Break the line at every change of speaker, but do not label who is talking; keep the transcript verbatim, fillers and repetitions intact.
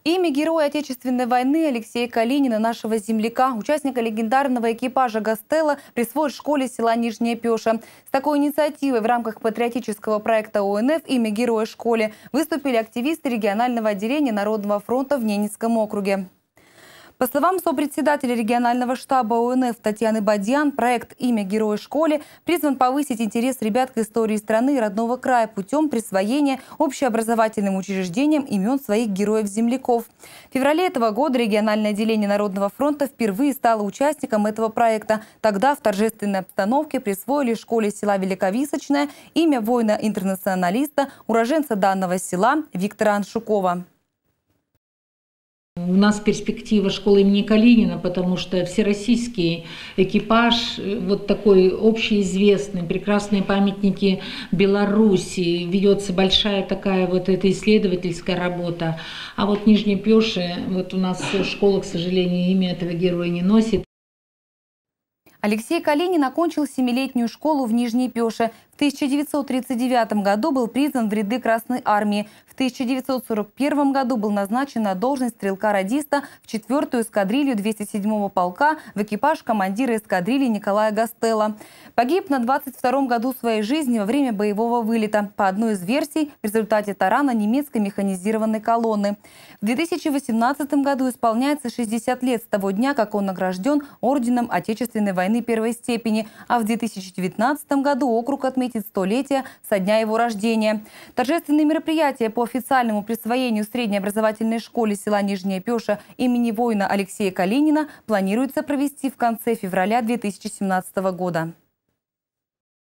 Имя героя Отечественной войны Алексея Калинина, нашего земляка, участника легендарного экипажа «Гастелло», присвоят школе села Нижняя Пеша. С такой инициативой в рамках патриотического проекта О Н Ф «Имя героя школе» выступили активисты регионального отделения Народного фронта в Ненецком округе. По словам сопредседателя регионального штаба О Н Ф Татьяны Бадьян, проект «Имя героя школе» призван повысить интерес ребят к истории страны и родного края путем присвоения общеобразовательным учреждениям имен своих героев-земляков. В феврале этого года региональное отделение Народного фронта впервые стало участником этого проекта. Тогда в торжественной обстановке присвоили школе села Великовисочное имя воина-интернационалиста, уроженца данного села Виктора Аншукова.
У нас перспектива школы имени Калинина, потому что всероссийский экипаж, вот такой общеизвестный, прекрасные памятники Беларуси, ведется большая такая вот эта исследовательская работа. А вот Нижняя Пеша, вот у нас школа, к сожалению, имя этого героя не носит.
Алексей Калинин окончил семилетнюю школу в Нижней Пеше. В тысяча девятьсот тридцать девятом году был призван в ряды Красной армии. В тысяча девятьсот сорок первом году был назначен на должность стрелка-радиста в четвёртую эскадрилью двести седьмого полка в экипаж командира эскадрильи Николая Гастелло. Погиб на двадцать втором году своей жизни во время боевого вылета. По одной из версий, в результате тарана немецкой механизированной колонны. В две тысячи восемнадцатом году исполняется шестьдесят лет с того дня, как он награжден орденом Отечественной войны первой степени. А в две тысячи девятнадцатом году округ отметит столетие со дня его рождения. Торжественные мероприятия по официальному присвоению средней образовательной школе села Нижняя Пеша имени воина Алексея Калинина планируется провести в конце февраля две тысячи семнадцатого года.